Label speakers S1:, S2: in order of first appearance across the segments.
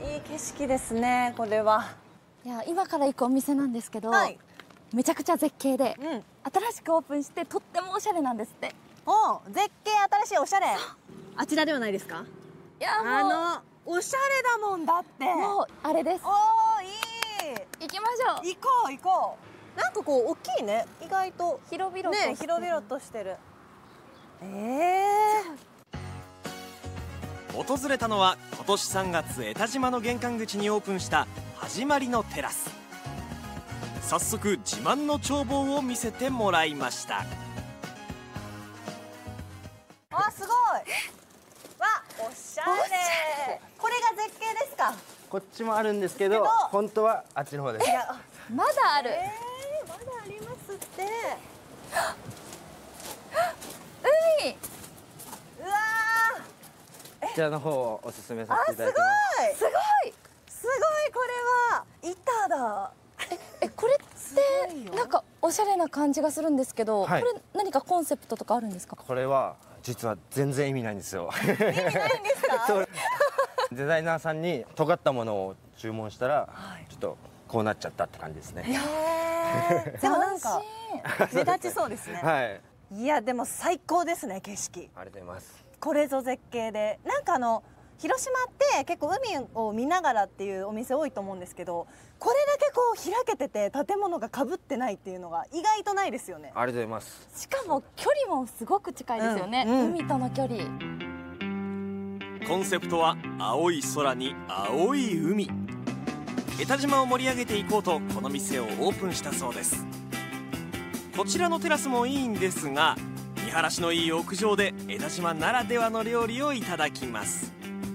S1: いい景色ですね、これは。
S2: いや、今から行くお店なんですけど、
S1: はい、
S2: めちゃくちゃ絶景で、
S1: うん、
S2: 新しくオープンしてとってもおしゃれなんですって。
S1: お、絶景、新しいおしゃれ。あちらではないですか。
S2: いや、も
S1: うおしゃれだもんだって。
S2: もうあれです。
S1: おー、いい。
S2: 行きましょう。
S1: 行こう行こう。なんかこう大きいね、意外と
S2: 広々としてる。
S1: ね、広々としてる。
S3: 訪れたのは今年3月江田島の玄関口にオープンした始まりのテラス。早速自慢の眺望を見せてもらいました。
S1: あ、すごい。わ、おしゃれ。これが絶景ですか。
S4: こっちもあるんですけど、本当はあっちの方です。
S2: まだある。
S1: まだありますって。
S2: 海。
S1: うわ
S4: こちらの方をおすすめさせていただきます。
S1: すごい。すごい、これは板だ。
S2: これってなんかおしゃれな感じがするんですけど、
S4: はい、
S2: これ何かコンセプトとかあるんですか？
S4: これは実は全然意味ないんですよ。
S1: 意味ないんですか？
S4: デザイナーさんに尖ったものを注文したら、ちょっとこうなっちゃったって感じですね。
S1: でもなんか目立ちそうですね。
S4: はい。
S1: いや、でも最高ですね、景色。
S4: ありがとうございます。
S1: これぞ絶景で、なんか広島って結構海を見ながらっていうお店多いと思うんですけど、これだけこう開けてて建物がかぶってないっていうのが意外とないですよね。
S4: ありがとうございます。
S2: しかも距離もすごく近いですよね、海との距離。
S3: コンセプトは青い空に青い海。江田島を盛り上げていこうとこの店をオープンしたそうです。こちらのテラスもいいんですが、見晴らしのいい屋上で江田島ならではの料理をいただきます。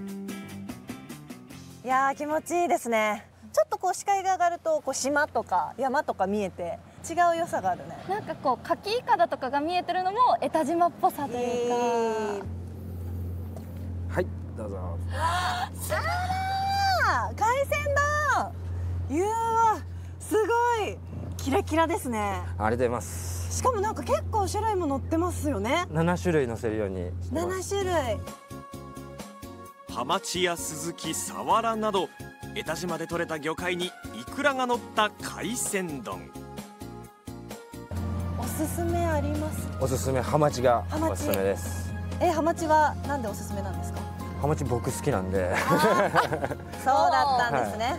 S1: いやー、気持ちいいですね。ちょっとこう視界が上がるとこう島とか山とか見えて違う良さがあるね。
S2: なんかこう牡蠣いかだとかが見えてるのも江田島っぽさというか。
S4: はい、どうぞ。
S1: あら、海鮮丼。うわ、すごいキラキラですね。
S4: ありがとうございます。
S1: しかもなんか結構種類も載ってますよね。
S4: 7種類載せるようにしてます。
S1: 7種類。
S3: ハマチやスズキ、サワラなど江田島で採れた魚介にイクラが乗った海鮮丼。
S1: おすすめあります？
S4: おすすめハマチがおすすめです。
S1: ハマチはなんでおすすめなんですか？
S4: ハマチ僕好きなんで。
S1: そうだったんですね。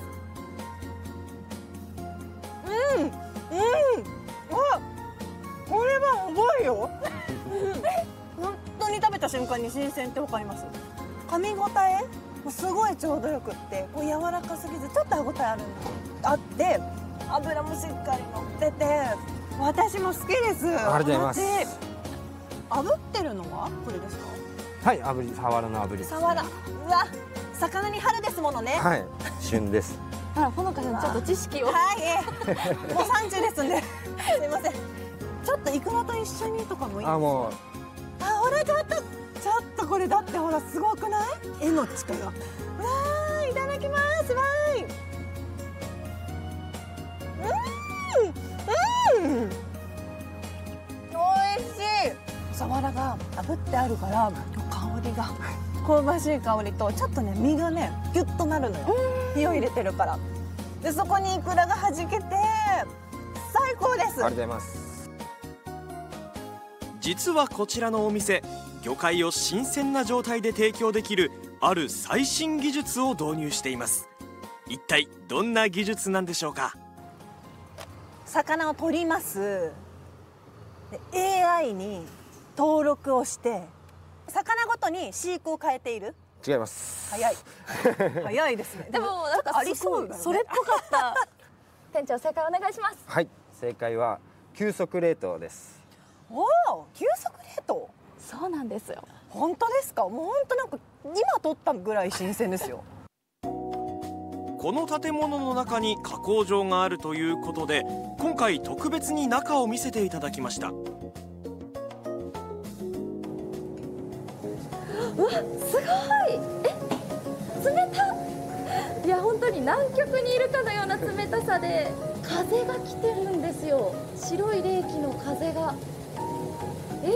S1: これは重いよ。本当に食べた瞬間に新鮮ってわかります。噛み応えもすごいちょうどよくって、こう柔らかすぎずちょっと歯ごたえあって油もしっかり乗ってて、私も好きです。
S4: ありがとうございます。
S1: 炙ってるのはこれですか？
S4: はい、炙り、サワラの炙りですね。
S1: サワラ、うわ、魚に春ですものね。
S4: はい、旬です。
S2: あら、ほのかさんちょっと知識を。
S1: はい、もう30ですんで。すいません。ちょっとイクラと一緒にとかもいいですか？
S4: もう。
S1: ほら、ちょっとこれだってほらすごくない？絵の力。わー、いただきます。わーい。おいしい。サワラが炙ってあるから香りが香ばしい香りと、ちょっとね身がねギュッとなるのよ。火を入れてるから。でそこにイクラがはじけて最高です。あり
S4: がとうございます。
S3: 実はこちらのお店、魚介を新鮮な状態で提供できるある最新技術を導入しています。一体どんな技術なんでしょうか？
S1: 魚を取ります。で AI に登録をして魚ごとに飼育を変えている。
S4: 違います。
S1: 早い早いですね。
S2: でもなんかありそうだよね。それっぽかった。店長、正解お願いします。
S4: はい、正解は急速冷凍です。
S1: おお、急速冷凍。
S2: そうなんですよ。
S1: 本当ですか？もう本当なんか今取ったぐらい新鮮ですよ。
S3: この建物の中に加工場があるということで、今回特別に中を見せていただきました。
S2: うわ、すごい。冷た。いや、本当に南極にいるかのような冷たさで、風が来てるんですよ。白い冷気の風が。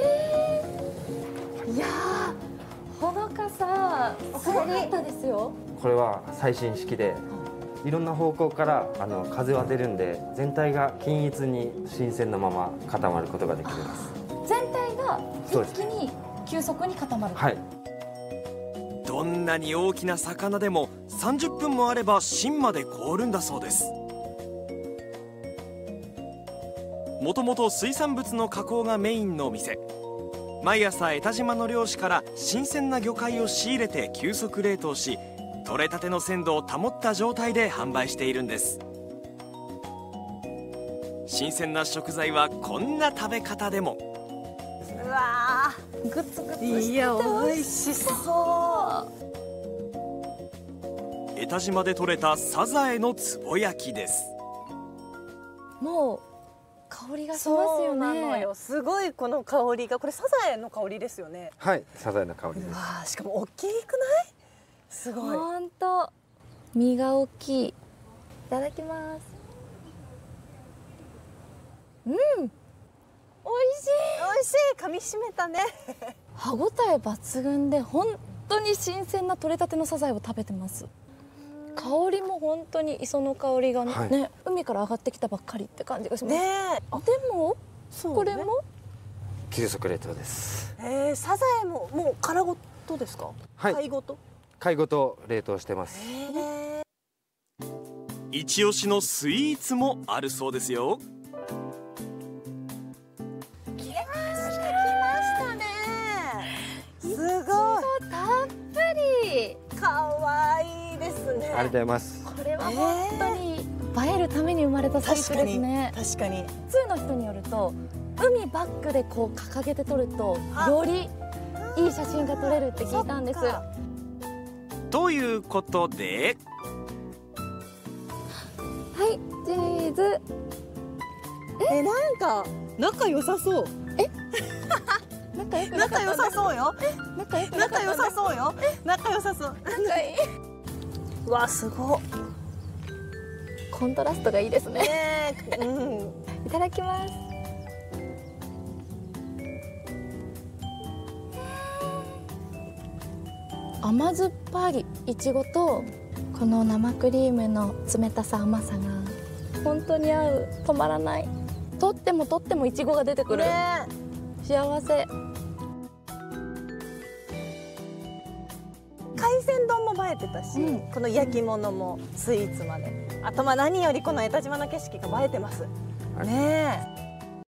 S2: いやー、ほのかさん、すごかったですよ。
S4: これは最新式でいろんな方向から風を当てるんで、全体が均一に新鮮なまま固まることができます。
S2: 全体が一気に急速に固まる。
S4: はい。
S3: どんなに大きな魚でも30分もあれば芯まで凍るんだそうです。もともと水産物の加工がメインの店。毎朝江田島の漁師から新鮮な魚介を仕入れて急速冷凍し、取れたての鮮度を保った状態で販売しているんです。新鮮な食材はこんな食べ方でも。
S1: うわ
S2: グツグツして
S1: ー、
S2: て
S1: いや美味しそう。
S3: 江田島で採れたサザエのつぼ焼きです。
S2: もう香りがします
S1: そう
S2: よね。
S1: なのよ。すごいこの香りが、これサザエの香りですよね。
S4: はい、サザエの香りです。
S1: わあ、しかも大きくない？すごい。
S2: ほんと身が大きい。いただきます。美味しい。
S1: 美味しい。噛み締めたね。
S2: 歯ごたえ抜群で本当に新鮮な取れたてのサザエを食べてます。香りも本当に磯の香りがね、
S4: はい、
S2: 海から上がってきたばっかりって感じがします。
S1: ねえ。
S2: あ、でも、
S1: そうね、
S2: これも
S4: 急速冷凍です。
S1: サザエももう殻ごとですか？
S4: はい、
S1: 貝ごと。
S4: 貝ごと冷凍してます。
S3: 一押しのスイーツもあるそうですよ。
S1: 来ましたね。すごい。
S2: たっぷり。
S1: 可愛いですね。
S4: ありがとうございます。
S2: これは本当に映えるために生まれたスイーツですね。
S1: 確かに。
S2: 普通の人によると、海バックでこう掲げて撮るとよりいい写真が撮れるって聞いたんです。
S3: ということで、
S2: はい、チーズ。
S1: なんか仲良さそう。仲良さそうよ。仲良さそうよ。仲良さそう。
S2: 仲いい。
S1: うわ、すごっ。
S2: コントラストがいいですね。
S1: ねえ、うん。
S2: いただきます。甘酸っぱいいちごとこの生クリームの冷たさ、甘さが本当に合う。止まらない。取っても取ってもいちごが出てくる。幸せ。
S1: 海鮮丼も映えてたし、この焼き物もスイーツまで。あと何よりこの江田島の景色が映えてます。ねえ。